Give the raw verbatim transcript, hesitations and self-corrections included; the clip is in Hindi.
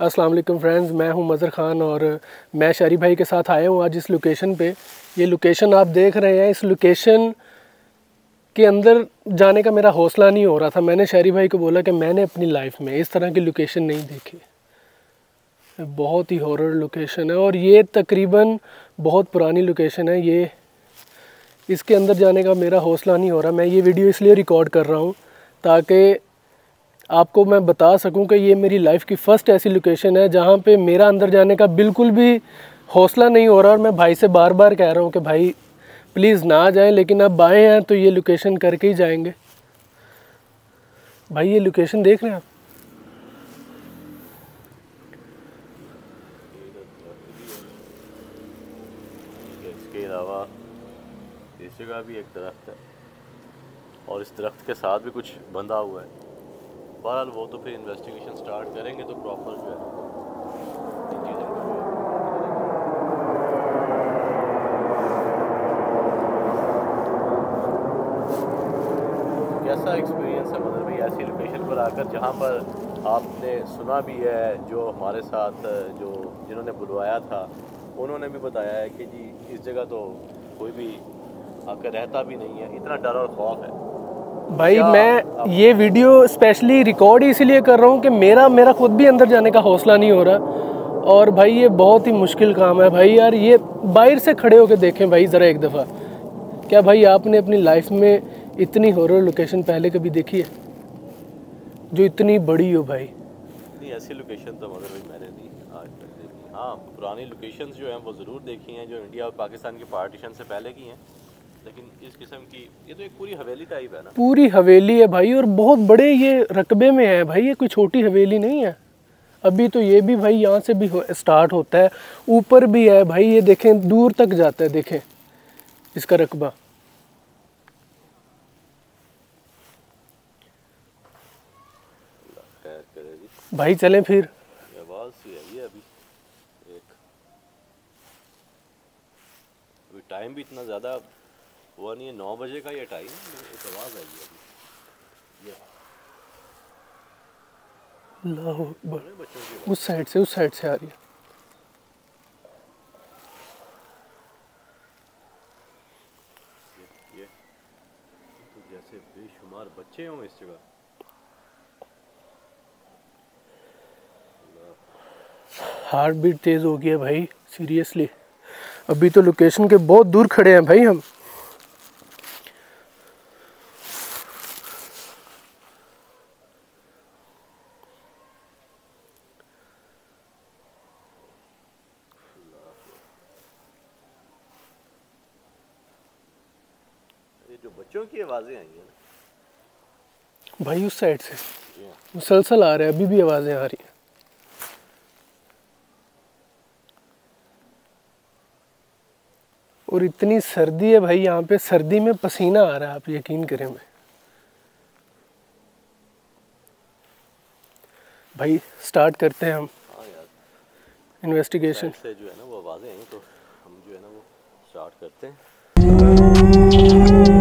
अस्सलाम वालेकुम फ्रेंड्स, मैं हूं मज़हर ख़ान और मैं शहरी भाई के साथ आया हूं आज इस लोकेशन पे। ये लोकेशन आप देख रहे हैं, इस लोकेशन के अंदर जाने का मेरा हौसला नहीं हो रहा था। मैंने शहरी भाई को बोला कि मैंने अपनी लाइफ में इस तरह की लोकेशन नहीं देखी। बहुत ही हॉरर लोकेशन है और ये तकरीबन बहुत पुरानी लोकेशन है। ये इसके अंदर जाने का मेरा हौसला नहीं हो रहा। मैं ये वीडियो इसलिए रिकॉर्ड कर रहा हूँ ताकि आपको मैं बता सकूं कि ये मेरी लाइफ की फ़र्स्ट ऐसी लोकेशन है जहाँ पे मेरा अंदर जाने का बिल्कुल भी हौसला नहीं हो रहा। और मैं भाई से बार बार कह रहा हूँ कि भाई प्लीज़ ना जाएं, लेकिन अब आए हैं तो ये लोकेशन करके ही जाएंगे। भाई ये लोकेशन देख रहे हैं आप? इसके अलावा इस जगह भी एक दरख्त है और इस दरख्त के साथ भी कुछ बंधा हुआ है। बहरहाल वो तो फिर इन्वेस्टिगेशन स्टार्ट करेंगे तो प्रॉपर जो है कैसा एक्सपीरियंस है मतलब भाई ऐसी लोकेशन पर आकर जहाँ पर आपने सुना भी है, जो हमारे साथ जो जिन्होंने बुलवाया था उन्होंने भी बताया है कि जी इस जगह तो कोई भी आकर रहता भी नहीं है, इतना डर और खौफ है। भाई मैं ये वीडियो स्पेशली रिकॉर्ड इसीलिए कर रहा हूँ कि मेरा मेरा खुद भी अंदर जाने का हौसला नहीं हो रहा। और भाई ये बहुत ही मुश्किल काम है भाई यार। ये बाहर से खड़े होकर देखें भाई ज़रा एक दफ़ा, क्या भाई आपने अपनी लाइफ में इतनी हॉरर लोकेशन पहले कभी देखी है जो इतनी बड़ी हो? भाई नहीं, ऐसी लोकेशन तो मगर भाई मैंने नहीं आज तक देखी। हाँ, पुरानी लोकेशंस जो हैं वो ज़रूर देखी हैं जो इंडिया और पाकिस्तान के पार्टीशन से पहले की हैं, लेकिन इस किस्म की ये तो एक पूरी हवेली टाइप है ना। पूरी हवेली है भाई और बहुत बड़े ये रकबे में है भाई। ये कोई छोटी हवेली नहीं है। अभी तो ये भी भाई यहाँ से भी स्टार्ट होता है, ऊपर भी है भाई। ये देखें दूर तक जाता है, देखें इसका रकबा। भाई चलें फिर। आवाज़ सी आई है अभी एक, अभी टाइम भी इतना ज़्यादा हुआ नहीं है, नौ बजे का ये टाइम, एक आवाज़ आई है अभी। ये अल्लाह अकबर, उस साइड से उस साइड से आ रही है। ये, ये तो जैसे बेशुमार बच्चे हों इस जगह। हार्ट बीट तेज़ हो गया भाई सीरियसली। अभी तो लोकेशन के बहुत दूर खड़े हैं भाई हम। ये जो बच्चों की आवाज़ें आई हैं ना भाई उस साइड से मुसलसल आ रहे हैं, अभी भी आवाज़ें आ रही हैं। और इतनी सर्दी है भाई यहाँ पे, सर्दी में पसीना आ रहा है, आप यकीन करें। मैं भाई स्टार्ट करते हैं हम इन्वेस्टिगेशन से जो है ना वो आवाज़ें आई तो हम जो है ना वो स्टार्ट करते हैं।